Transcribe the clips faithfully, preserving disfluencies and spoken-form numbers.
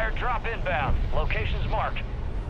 Airdrop inbound. Locations marked.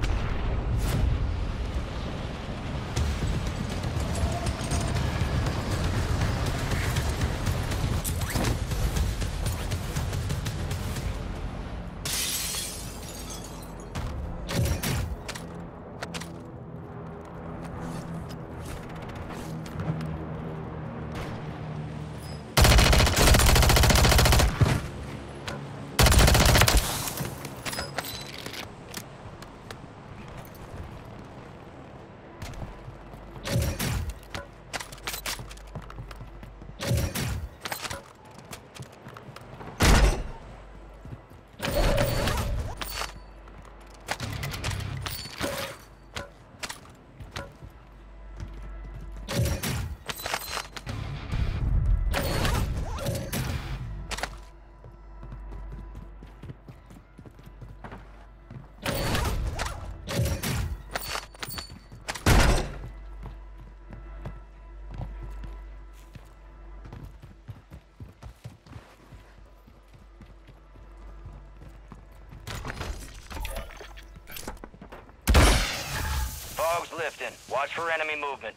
Fog's lifting. Watch for enemy movement.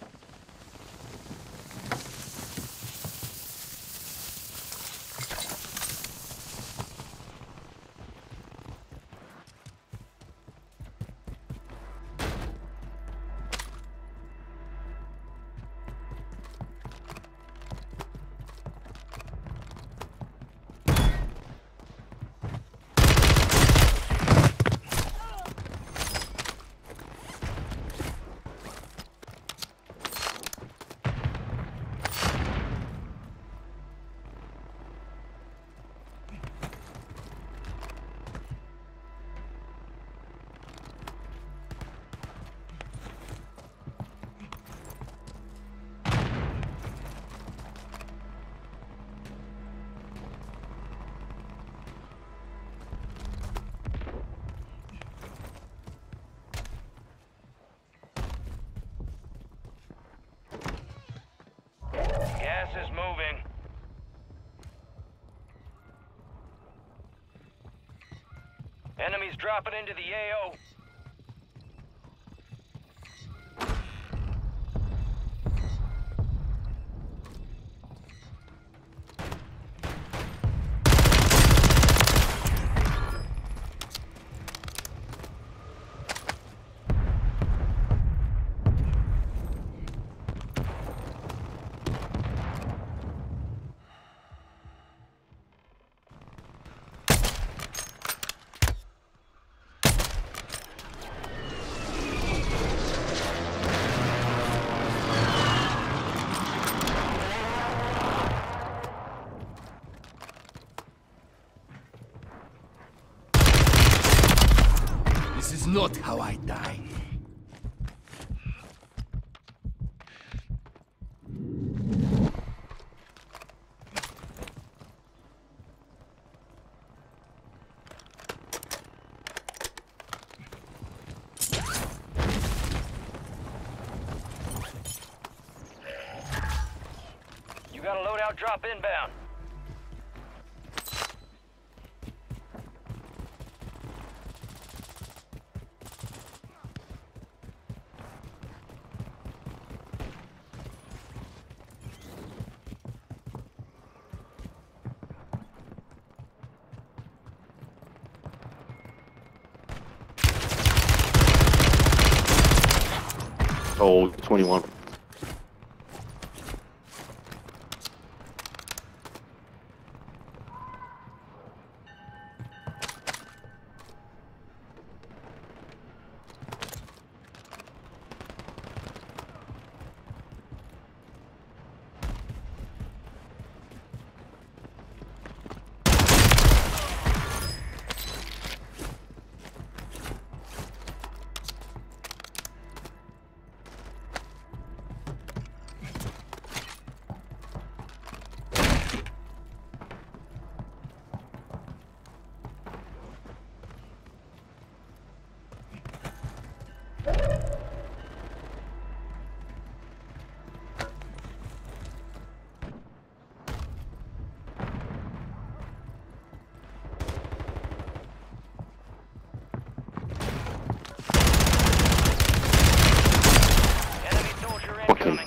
Gas is moving. Enemies dropping into the A O. This is not how I die. You got a loadout drop inbound. Oh, twenty-one.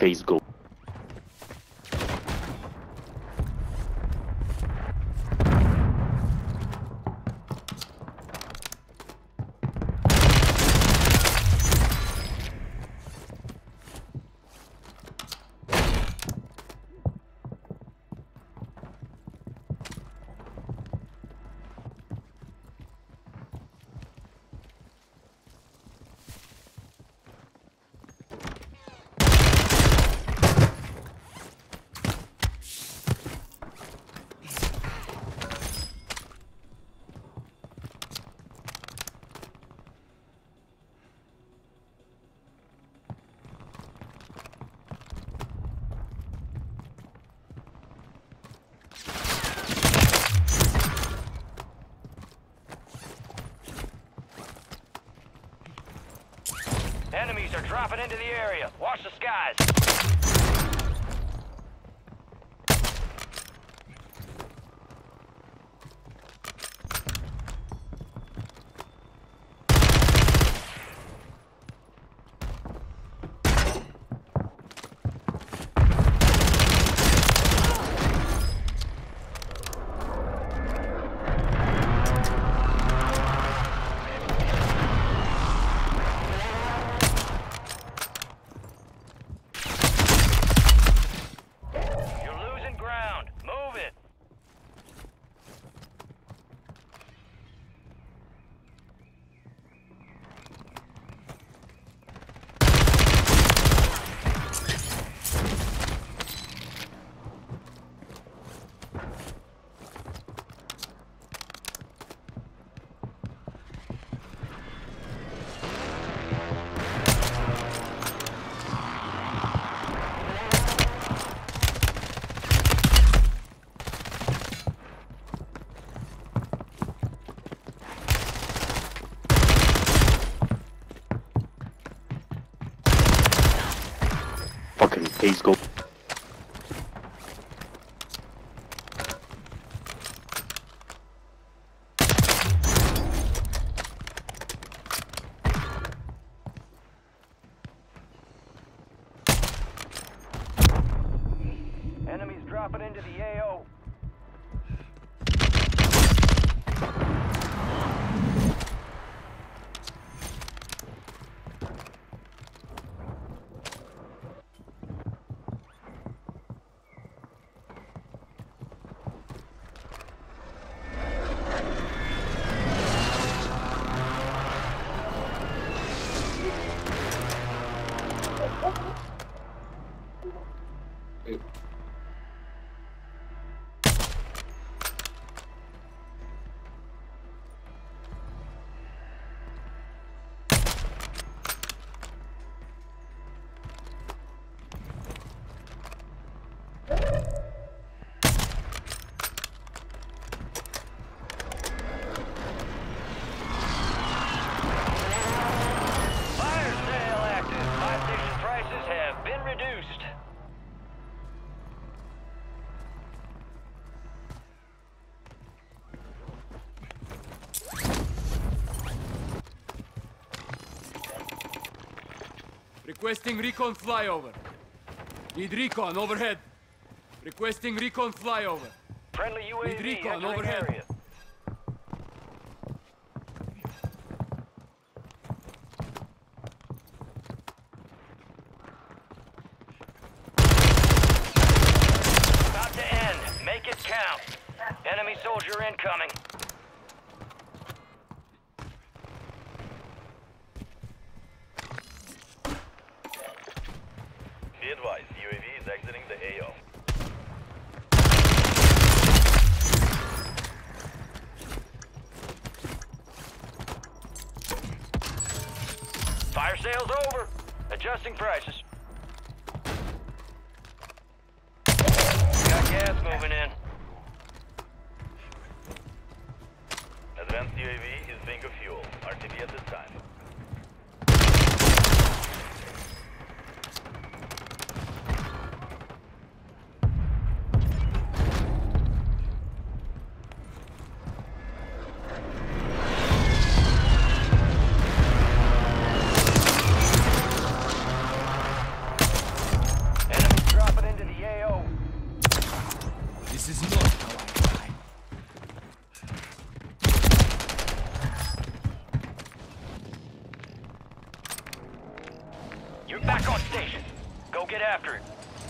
pays go. Enemies are dropping into the area. Watch the skies. Fucking pays go. Enemies dropping into the A O. Fire sale active. Buy station prices have been reduced. Requesting recon flyover. Need recon overhead. Requesting recon flyover. Friendly U A Need V recon entering overhead. area. About to end. Make it count. Enemy soldier incoming. Be advised, U A V is exiting the A O. Fire sale's over. Adjusting prices. Got gas moving in. Advanced U A V is bingo fuel. R T B at this time. You're back on station. Go get after it.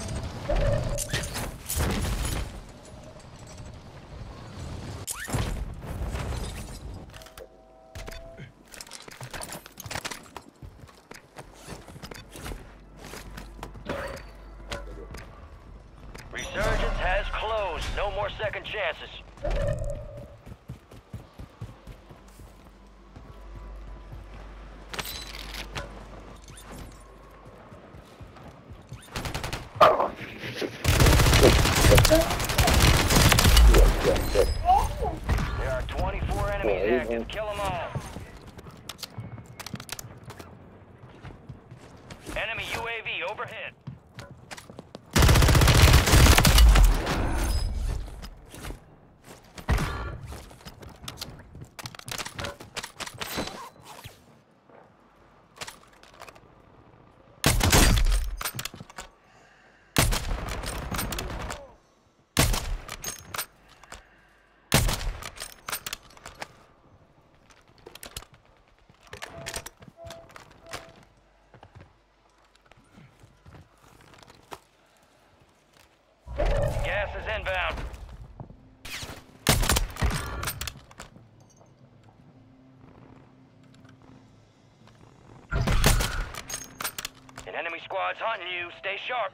Resurgence has closed. No more second chances. There are twenty-four enemies active. Kill them all. Enemy U A V overhead. Gas is inbound. An enemy squad's hunting you. Stay sharp.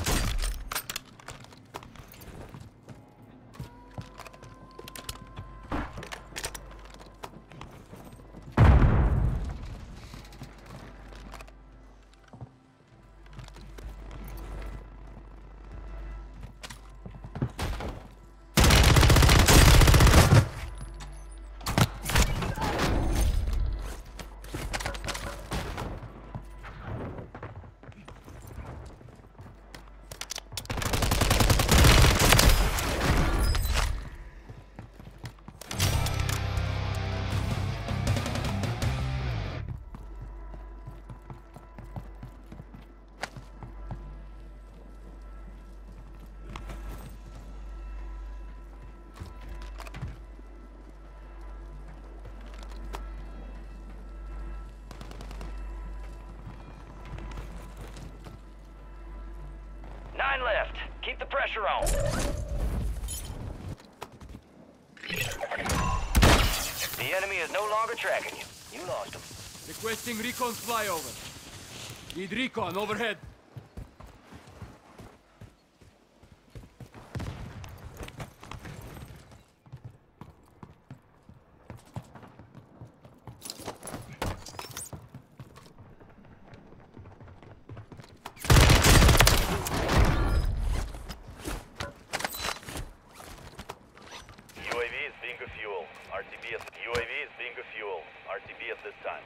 Nine left. Keep the pressure on. The enemy is no longer tracking you. You lost him. Requesting recon flyover. Need recon overhead. U A V is being a fuel. R T B at U A V is being a fuel. R T B at this time.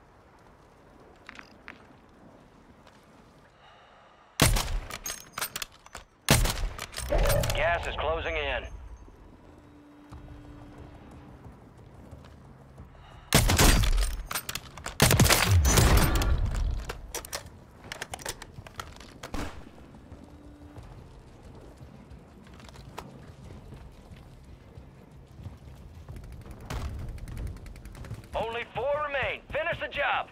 Gas is closing in. Only four remain. Finish the job.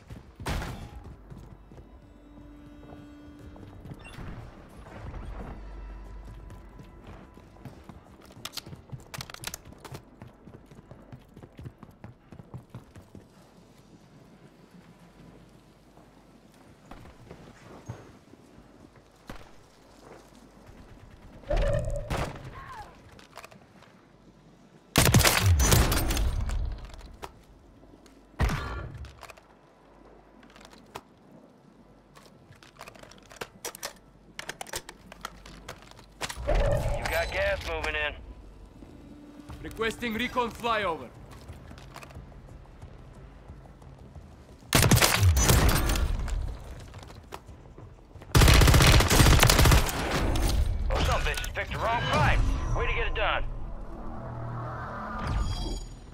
Got gas moving in. Requesting recon flyover. Oh, some bitches picked the wrong fight. Way to get it done.